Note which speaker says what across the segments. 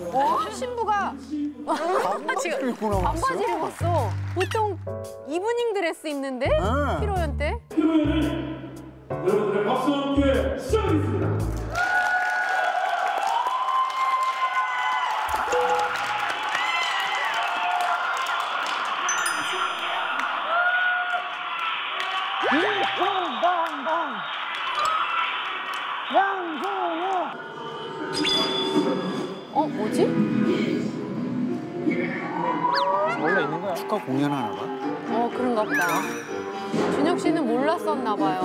Speaker 1: 신부가
Speaker 2: 반바지를 입고 나왔어요?
Speaker 1: 반바지를 입었어. 보통 이브닝 드레스 입는데?披露宴 때?
Speaker 3: 披露宴여러분들의 박수와 함께 시작하겠습니다.
Speaker 4: 일통방방 양조호.
Speaker 1: 뭐지?
Speaker 4: 원래 있는 거야.
Speaker 2: 축하 공연하나 봐?
Speaker 1: 그런가 보다. 준혁 씨는 몰랐었나 봐요.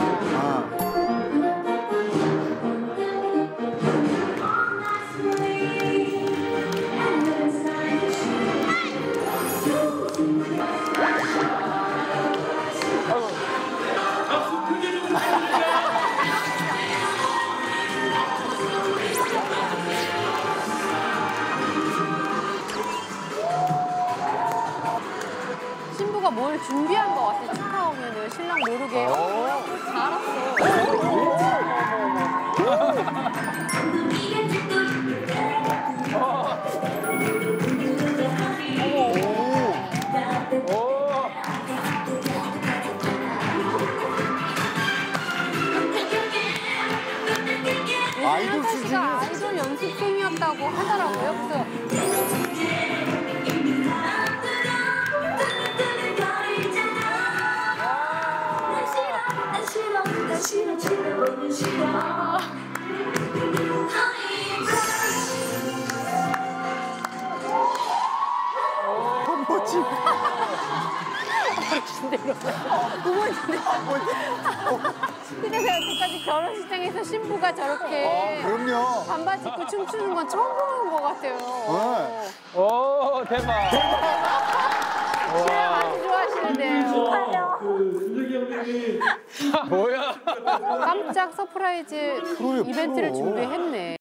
Speaker 3: 박수 크게 좀 부탁드립니다.
Speaker 1: 신부가 뭘 준비한 것 같아. 축하 오면은 신랑 모르게. 잘았어.
Speaker 2: 아이돌
Speaker 1: 씨가
Speaker 2: 수준이.
Speaker 1: 아이돌 연습생이었다고 하더라고요. 그래서
Speaker 2: 반바지.
Speaker 1: 근데 제가 여태까지 결혼식장에서 신부가 저렇게
Speaker 2: 그럼요.
Speaker 1: 반바지 입고 춤추는 건 처음 보는 것 같아요.
Speaker 4: 오 대박.
Speaker 1: 신랑 아주 좋아하시는데요.
Speaker 3: 준혁이 형님이
Speaker 4: 뭐야?
Speaker 1: 깜짝 서프라이즈
Speaker 2: 프로예요,
Speaker 1: 이벤트를
Speaker 2: 프로.
Speaker 1: 준비했네.